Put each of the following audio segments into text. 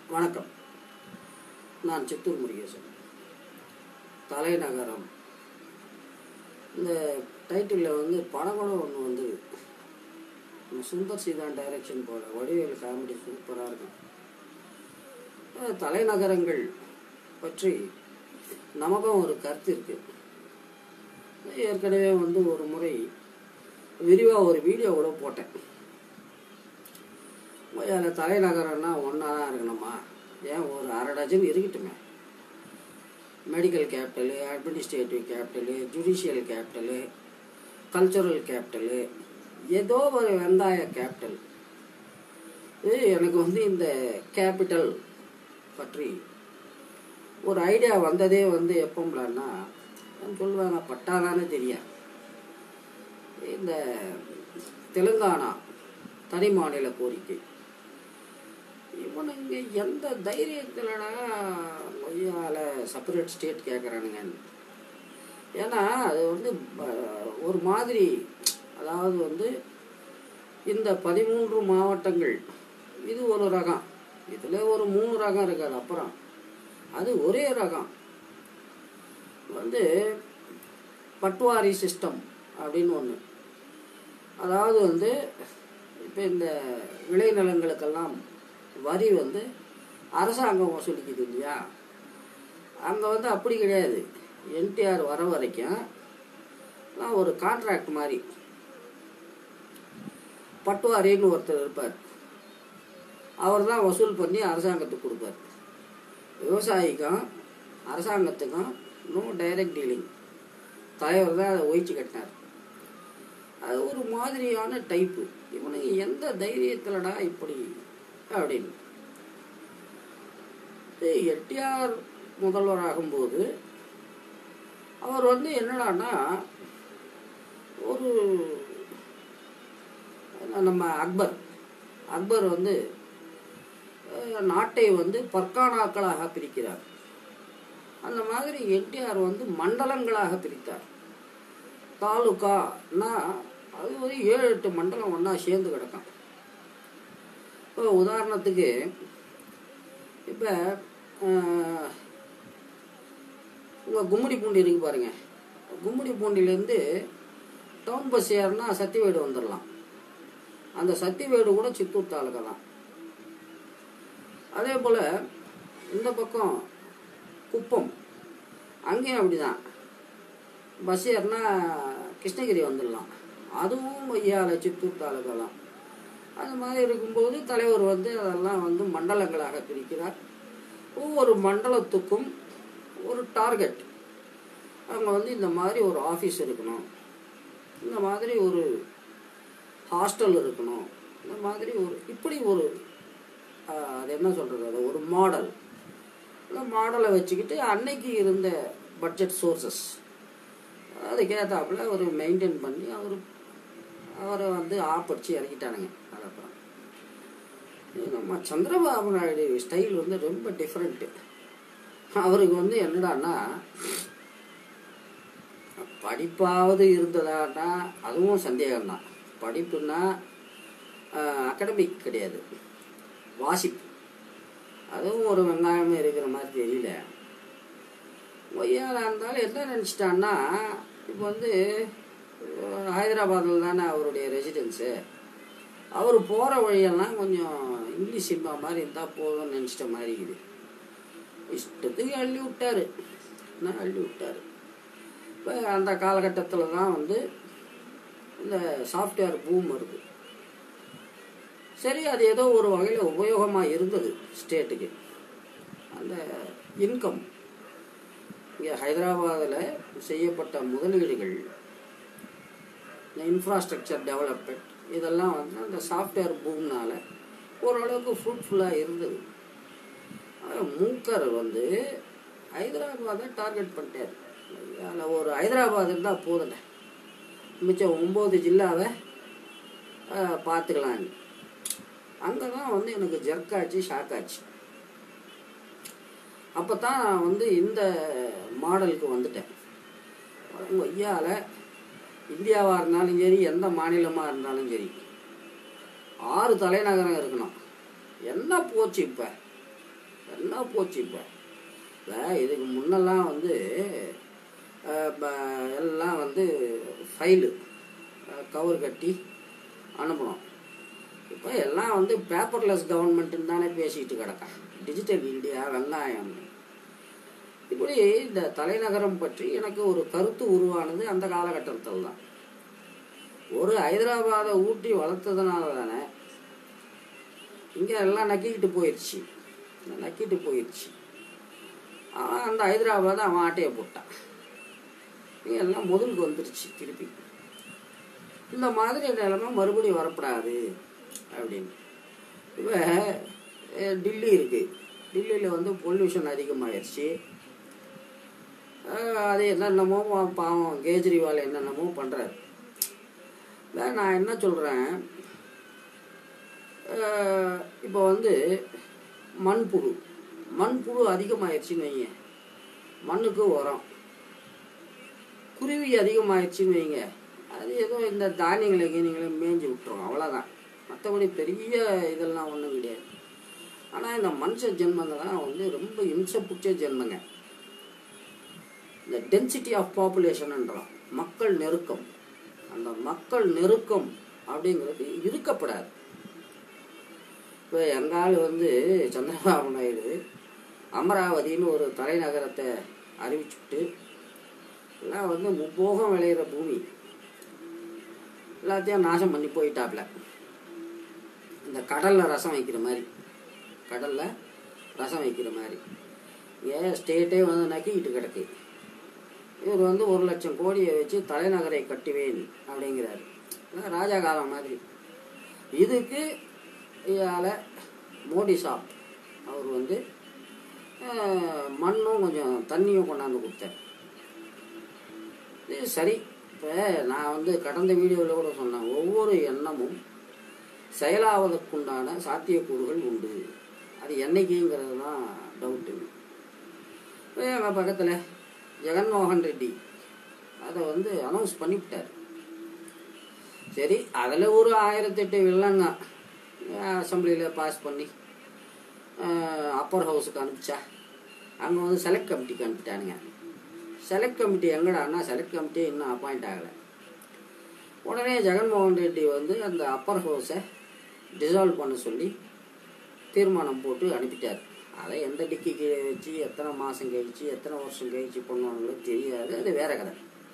வணக்கம். நான் சித்தூர் முருகேசன். தலைநகரம் இந்த டைட்டிலில் படம் கூட ஒன்று வந்து சுந்தர் சீதான் டைரக்ஷன் போல வடிவேல் காமெடி சூப்பராக இருக்கும். தலைநகரங்கள் பற்றி நமக்கும் ஒரு கருத்து இருக்குது. ஏற்கனவே ஒரு முறை விரிவாக ஒரு வீடியோ கூட போட்டேன். அதில் தலைநகரம்னா ஒன்றா தான் இருக்கணுமா? ஏன் ஒரு அரை டஜன் இருக்கட்டுமே. Medical capital, administrative capital, judicial capital, cultural capital, ஏதோ ஒரு வெங்காய கேபிட்டல். எனக்கு இந்த கேபிட்டல் பற்றி ஒரு ஐடியா வந்ததே எப்போம்லான்னா சொல்லுவாங்க, பட்டாதானே தெரியும். இந்த தெலுங்கானா தனி மாநில கோரிக்கை இவனுங்க எந்த தைரியத்திலடா மொய்யால் செப்பரேட் ஸ்டேட் கேட்குறானுங்க. ஏன்னா அது ஒரு மாதிரி, அதாவது இந்த 13 மாவட்டங்கள் இது ஒரு ரகம், இதில் ஒரு 3 ரகம் இருக்காது. அப்புறம் அது ஒரே ரகம் பட்வாரி சிஸ்டம் அப்படின்னு ஒன்று. அதாவது இப்போ இந்த விளைநிலங்களுக்கெல்லாம் வரி அரசாங்கம் வசூலிக்குது இல்லையா? அங்கே அப்படி கிடையாது. என்டிஆர் வர வரைக்கும் ஒரு கான்ட்ராக்ட் மாதிரி பட்வாரின்னு ஒருத்தர் இருப்பார். அவர் தான் வசூல் பண்ணி அரசாங்கத்துக்கு கொடுப்பார். விவசாயிக்கும் அரசாங்கத்துக்கும் நோ டைரக்ட் டீலிங். தலைவர் தான் அதை ஒழிச்சு கட்டினார். அது ஒரு மாதிரியான டைப்பு. இவனுக்கு எந்த தைரியத்திலடா இப்படி அப்படின்னு. என்டிஆர் முதல்வர் ஆகும்போது அவர் என்னடான்னா ஒரு நம்ம அக்பர் நாட்டை பர்கானாக்களாக பிரிக்கிறார். அந்த மாதிரி என்டிஆர் மண்டலங்களாக பிரித்தார். தாலுகான்னா அது 7-8 மண்டலம் ஒன்றா சேர்ந்து கிடக்கும். இப்போ உதாரணத்துக்கு இப்போ உங்கள் கும்மிடி பூண்டி இருக்கு பாருங்க. கும்மிடி பூண்டிலேருந்து டவுன் பஸ் ஏறுனா சத்திவேடு வந்துடலாம். அந்த சத்திவேடு கூட சித்தூர் தாலுக்கா தான். அதே போல் இந்த பக்கம் குப்பம், அங்கேயும் அப்படிதான். பஸ் ஏறினா கிருஷ்ணகிரி வந்துடலாம். அதுவும் மையால் சித்தூர் தாலுக்கா தான். அது மாதிரி இருக்கும்போது தலைவர் அதெல்லாம் மண்டலங்களாக பிரிக்கிறார். ஒவ்வொரு மண்டலத்துக்கும் ஒரு டார்கெட். அவங்க இந்த மாதிரி ஒரு ஆஃபீஸ் இருக்கணும், இந்த மாதிரி ஒரு ஹாஸ்டல் இருக்கணும், இந்த மாதிரி இப்படி அது என்ன சொல்கிறது, அது ஒரு மாடல். இந்த மாடலை வச்சுக்கிட்டு அன்னைக்கு இருந்த பட்ஜெட் சோர்சஸ் அதுக்கேற்றாப்புல மெயின்டைன் பண்ணி அவரை ஆப்படிச்சு இறக்கிட்டானுங்க. அதுக்கப்புறம் நம்ம சந்திரபாபு நாயுடு ஸ்டைல் ரொம்ப டிஃப்ரெண்ட்டு. அவருக்கு என்னடான்னா படிப்பாவது இருந்ததான்னா அதுவும் சந்தேகம்தான். படிப்புன்னா அகடமிக் கிடையாது, வாசிப்பு. அதுவும் ஒரு வெங்காயமே இருக்கிற மாதிரி தெரியல. ஒய்யாராக இருந்தாலும் என்ன நினச்சிட்டான்னா, இப்போ ஹைதராபாத்தில் தானே அவருடைய ரெசிடென்ஸு. அவர் போகிற வழியெல்லாம் கொஞ்சம் இங்கிலீஷ் சினிமா மாதிரி இருந்தால் போதும்னு நினச்சிட்ட மாதிரி இருக்குது. இஷ்டத்துக்கு அள்ளி விட்டார். இப்போ அந்த காலகட்டத்தில் தான் இந்த சாஃப்ட்வேர் பூம் வருது. சரி, அது ஏதோ ஒரு வகையில் உபயோகமாக இருந்தது ஸ்டேட்டுக்கு. அந்த இன்கம் இங்கே ஹைதராபாத்தில் செய்யப்பட்ட முதலீடுகள், இந்த இன்ஃப்ராஸ்ட்ரக்சர் டெவலப்மெண்ட், இதெல்லாம் அந்த சாஃப்ட்வேர் பூம்னால ஓரளவுக்கு ஃப்ரூட்ஃபுல்லாக இருந்தது. மூக்கர் ஹைதராபாத்தை டார்கெட் பண்ணிட்டார். அதில் ஒரு ஹைதராபாத் இருந்தால் போதில்லை, மிச்சம் 9 ஜில்லாவை பார்த்துக்கலான்னு. அங்கே தான் எனக்கு ஜர்க்காச்சு, ஷாக்காச்சு. அப்போ தான் இந்த மாடலுக்கு வந்துட்டேன். ஐயாவில் இந்தியாவாக இருந்தாலும் சரி, எந்த மாநிலமாக இருந்தாலும் சரி, 6 தலைநகரம் இருக்கணும். என்ன போச்சு இப்போ? என்ன போச்சு இப்போ. இதுக்கு முன்னெல்லாம் வந்து எல்லாம் வந்து ஃபைலு கவர் கட்டி அனுப்பணும். இப்போ எல்லாம் வந்து பேப்பர்லெஸ் கவர்மெண்ட்டுன்னு தானே பேசிக்கிட்டு கிடக்கா. டிஜிட்டல் இந்தியா, வெங்காயம். இப்படி இந்த தலைநகரம் பற்றி எனக்கு ஒரு கருத்து உருவானது அந்த காலகட்டத்தில் தான். ஒரு ஹைதராபாத்தை ஊட்டி வளர்த்ததுனால தானே இங்கே எல்லாம் நக்கிக்கிட்டு போயிடுச்சு. அவன் அந்த ஹைதராபாத்தை அவன் ஆட்டையை போட்டான். இங்கே எல்லாம் முதலுக்கு வந்துருச்சு திருப்பி. இந்த மாதிரி நிலைமை மறுபடியும் வரப்படாது அப்படின்னு. இப்போ டில்லி இருக்குது. டில்லியில் வந்து பொல்யூஷன் அதிகமாகிடுச்சு. அது என்னென்னமோ பாவம் கேஜ்ரிவால் என்னென்னமோ பண்ணுறாரு. நான் என்ன சொல்கிறேன், இப்போ வந்து மண்புழு அதிகமாகிடுச்சின்னு வைங்க, மண்ணுக்கு உரம். குருவி அதிகமாகிடுச்சின்னு வைங்க, அது ஏதோ இந்த தானியங்களை மேய்ஞ்சி விட்டுரும், அவ்வளோதான். மற்றபடி பெரிய இதெல்லாம் ஒன்றும் கிடையாது. ஆனால் இந்த மனுஷ ஜென்மங்கள்லாம் வந்து ரொம்ப இம்சை பிடிச்ச ஜென்மங்க. இந்த டென்சிட்டி ஆஃப் பாப்புலேஷன்ன்றான், மக்கள் நெருக்கம். அந்த மக்கள் நெருக்கம் அப்படிங்கிறது இருக்கப்படாது. இப்போ எங்கால் வந்து சந்திரபாபு நாயுடு அமராவதின்னு ஒரு தலைநகரத்தை அறிவிச்சுட்டு எல்லாம் வந்து முப்போகம் விளையிற பூமி எல்லாத்தையும் நாசம் பண்ணி போயிட்டாப்ல. இந்த கடலில் ரசம் வைக்கிற மாதிரி ஏன் ஸ்டேட்டே வந்து நக்கிக்கிட்டு கிடக்கு. இவர் வந்து 1,00,000 கோடியை வச்சு தலைநகரை கட்டுவேன் அப்படிங்கிறாரு. ராஜா காலம் மாதிரி. இதுக்கு இதால் மோடி சாப் அவர் வந்து மண்ணும் கொஞ்சம் தண்ணியும் கொண்டாந்து கொடுத்தார். இது சரி. இப்போ நான் வந்து கடந்த வீடியோவில் கூட சொன்னேன், ஒவ்வொரு எண்ணமும் செயலாவதற்குண்டான சாத்தியக்கூறுகள் உண்டு. அது என்னைக்குங்கிறது தான் டவுட்டு. எங்கள் பக்கத்தில் ஜெகன்மோகன் ரெட்டி அதை வந்து அனௌன்ஸ் பண்ணிவிட்டார். சரி, அதில் ஒரு 1008 வில்லங்க அசம்பிளியில் பாஸ் பண்ணி அப்பர் ஹவுஸுக்கு அனுப்பிச்சா, அங்கே வந்து செலக்ட் கமிட்டிக்கு அனுப்பிட்டானுங்க. செலக்ட் கமிட்டி எங்கடான்னா, செலக்ட் கமிட்டியே இன்னும் அப்பாயிண்ட் ஆகலை. உடனே ஜெகன்மோகன் ரெட்டி வந்து அந்த அப்பர் ஹவுஸை டிசால்வ் பண்ண சொல்லி தீர்மானம் போட்டு அனுப்பிட்டார். அதை எந்த டிக்கி கீழே வச்சு எத்தனை மாதம் கழிச்சு எத்தனை வருஷம் கழிச்சு பண்ணுவாங்களோ தெரியாது, அது வேற கதை.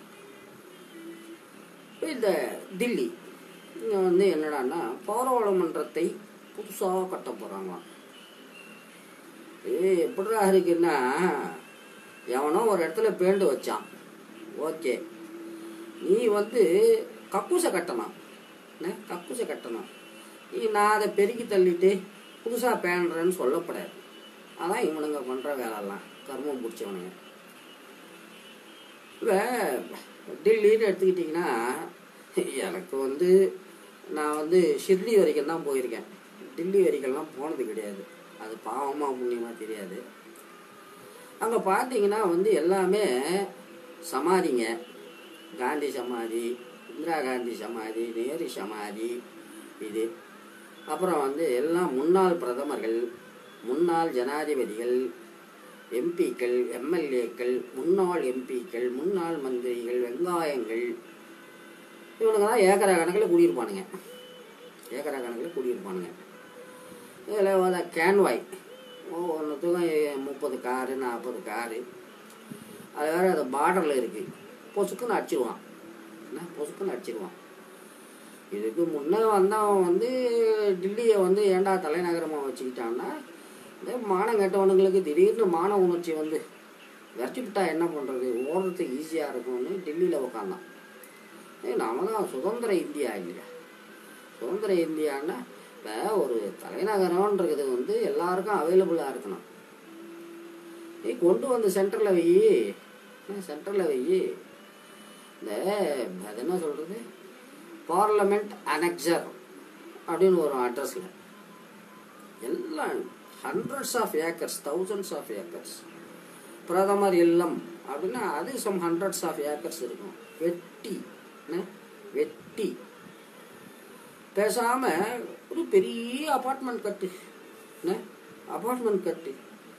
இந்த தில்லி இங்கே வந்து என்னடான்னா பாராளுமன்றத்தை புதுசாக கட்ட போகிறாங்களாம். எப்படிடா இருக்குன்னா, எவனோ ஒரு இடத்துல பெயிண்ட் வச்சான், ஓகே, நீ வந்து கக்கூசை கட்டணும். நான் அதை பெருக்கி தள்ளிட்டு புதுசாக பேணுறேன்னு சொல்லப்படாது. அதான் இவனுங்க பண்ணுற வேலைலாம் கர்மம் பிடிச்சவனுங்க. இப்போ டில்லின்னு எடுத்துக்கிட்டிங்கன்னா, எனக்கு வந்து நான் வந்து ஷிர்டி வரைக்கும் தான் போயிருக்கேன். டில்லி வரைக்கெல்லாம் போனது கிடையாது. அது பாவமாக புண்ணியமாக தெரியாது. அங்கே பார்த்தீங்கன்னா வந்து எல்லாமே சமாதிங்க. காந்தி சமாதி, இந்திரா காந்தி சமாதி, நேரு சமாதி, இது அப்புறம் வந்து எல்லாம் முன்னாள் பிரதமர்கள், முன்னாள் ஜனாதிபதிகள், எம்பிக்கள், எம்எல்ஏக்கள், முன்னாள் எம்பிக்கள், முன்னாள் மந்திரிகள், வெங்காயங்கள், இவனுங்கெல்லாம் ஏக்கரா கணக்கில் குடியிருப்பானுங்க. இதில் கேன்வாய் ஒன்றுத்துக்கும் 30 காரு 40 காரு. அது வேறு அது பார்டரில் இருக்குது. பொசுக்குன்னு அடிச்சிடுவான். இதுக்கு முன்னே வந்தவன் வந்து டில்லியை வந்து ஏண்டா தலைநகரமாக வச்சுக்கிட்டான்னா, இந்த மானம் கெட்டவனுங்களுக்கு திடீர்னு மான உணர்ச்சி வந்து விரட்டிவிட்டா என்ன பண்ணுறது, ஓடுறதுக்கு ஈஸியாக இருக்கும்னு டில்லியில் உட்காந்தான். நாம தான் சுதந்திர இந்தியா இல்லையா? சுதந்திர இந்தியான்னா இப்போ ஒரு தலைநகரம்ன்றது வந்து எல்லாருக்கும் அவைலபிளாக இருக்கணும். நீ கொண்டு வந்து சென்டரில் வை. இந்த அது என்ன சொல்கிறது, பார்லமெண்ட் அனெக்சர் அப்படின்னு ஒரு அட்ரஸில் எல்லாம் hundreds of acres, thousands of acres. பிரதமர் இல்லம் அப்படின்னா அது சம் ஹண்ட்ரட்ஸ் ஆஃப் ஏக்கர்ஸ் இருக்கும். வெட்டி பேசாமல் ஒரு பெரிய அப்பார்ட்மெண்ட் கட்டு.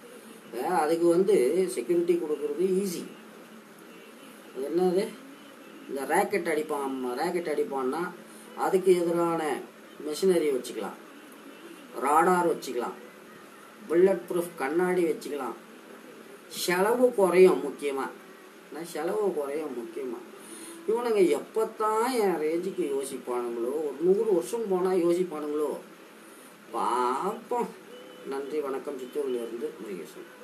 அதுக்கு வந்து செக்யூரிட்டி கொடுக்கறது ஈஸி. அது என்னது, இந்த ராக்கெட் அடிப்பான்னா அதுக்கு எதிரான மிஷினரி வச்சுக்கலாம், ராடார் வச்சுக்கலாம், புல்லட் ப்ரூஃப் கண்ணாடி வச்சுக்கலாம். செலவு குறையும் முக்கியமாக, இவனுங்க எப்போத்தான் என் ரேஞ்சுக்கு யோசிப்பானுங்களோ, ஒரு 100 வருஷம் போனால் யோசிப்பானுங்களோ பார்ப்போம். நன்றி, வணக்கம். சித்தூரிலிருந்து முருகேசன்.